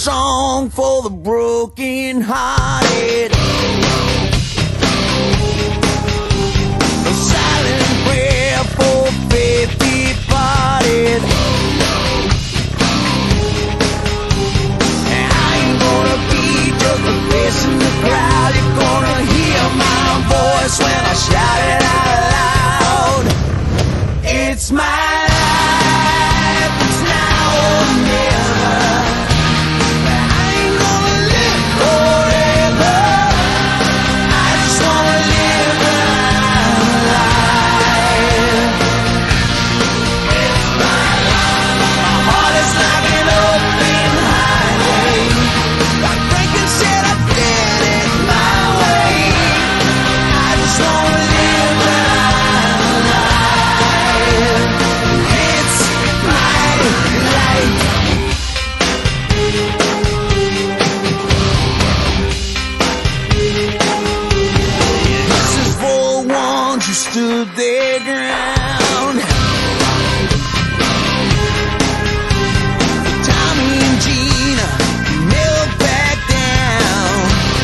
song for the broken hearted, a silent prayer for faith departed. And I ain't gonna be just a face in the crowd. You're gonna hear my voice when I shout it out loud. It's my life, it's now or never. I ain't gonna live forever. I just wanna live my life. It's my life. My heart is like an open highway. Like Franklin said, I did it my way. I just wanna live my life. It's my life. This is for the ones who stood their ground. Tommy and Gina never back down.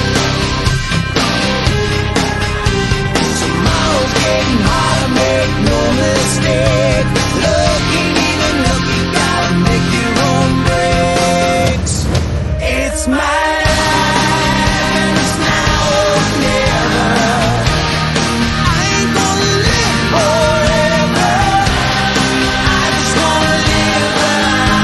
Tomorrow's getting harder, make no mistake. Looking even look, you gotta make your own breaks. It's my life and it's now or never. I ain't gonna live forever. I just wanna live my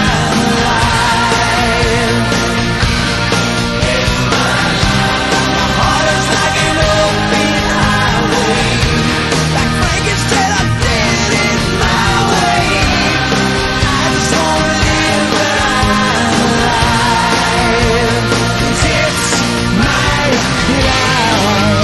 life. It's my life. My heart is like an open highway. Like Frankenstein, I did it my way. I just wanna live my life. It's my life.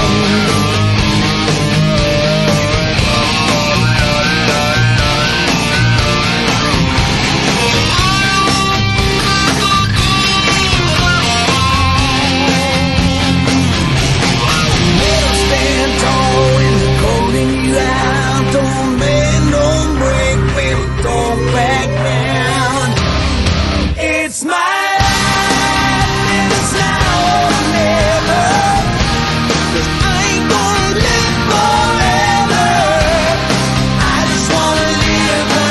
Don't stand tall when they're calling you out. Don't bend, don't break, baby, don't back down. It's my life, and it's now or never. 'Cause I ain't gonna live forever. I just wanna live my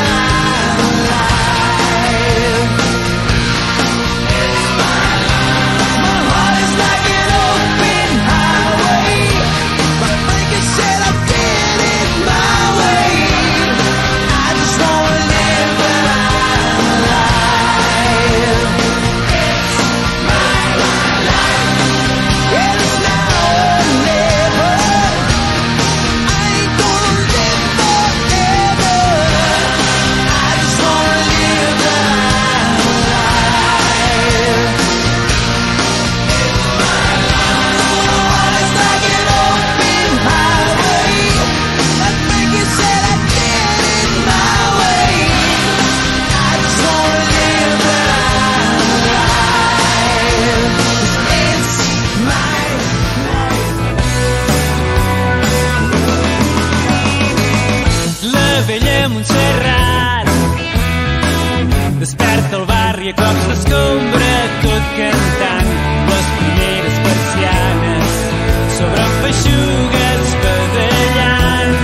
life. It's my life. My heart is like an open highway. Like Franklin said, I did it my way. I just wanna live my life. It's my life. It's now or never. I ain't gonna live forever. I just wanna live my life. It's my life. My heart is like an open highway. Like Frankie said, I did it my way. I just wanna live my life. It's my La vella Montserrat desperta el barri a cops d'escombra, tot cantant les primeres persianes sobre feixugues badallant.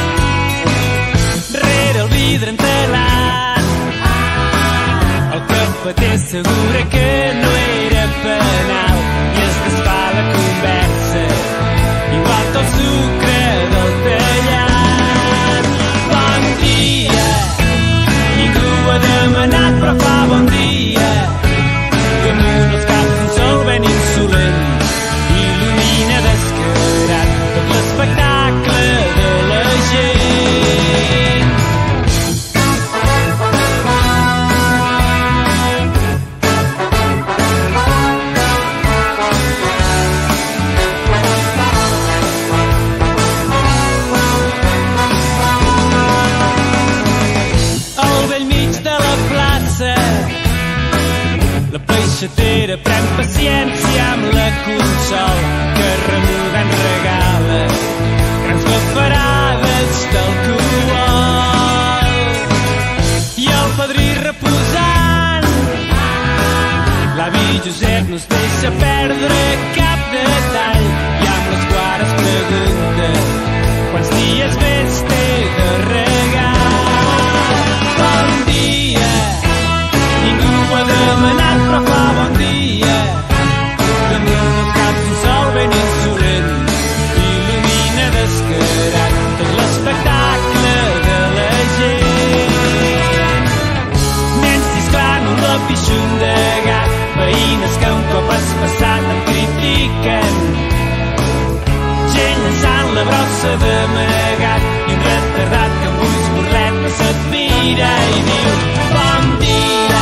Rere el vidre entelat el cafeter assegura que no era penal i es desfà la conversa igual que el sucre del tallat. Bon dia, ningú ha demanat però fa bon dia. Damunt els caps un sol ben insolent il·lumina descarat tot l'espectacle de la gent. Al bell mig de la plaça la peixatera pren paciència amb la Consol que remugant regala grans paperades d'alcohol. I el padrí reposant, l'avi Josep no es deixa perdre cap detall i amb les guares pregunta quants dies més té de regar. Bon dia, ningú ho ha demanat però fa bon dia. Damunt els caps un sol ben insolent il·lumina descarat tot l'espectacle de la gent. Nens xisclant un lapixun de gat, veïnes que un cop has passat em critiquen, gent llançant la brossa d'amagat i un retardat que amb ulls burletes et mira i diu bon dia.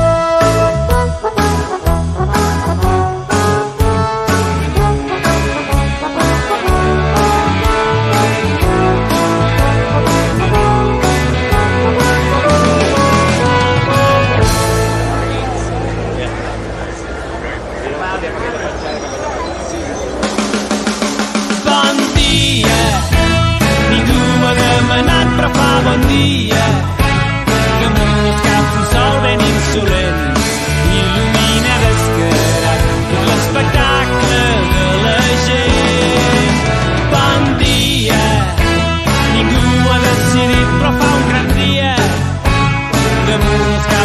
Però fa bon dia, damunt els caps un sol ben insolent il·lumina descarat tot l'espectacle de la gent. Bon dia, ningú ho ha decidit però fa un gran dia, damunt els caps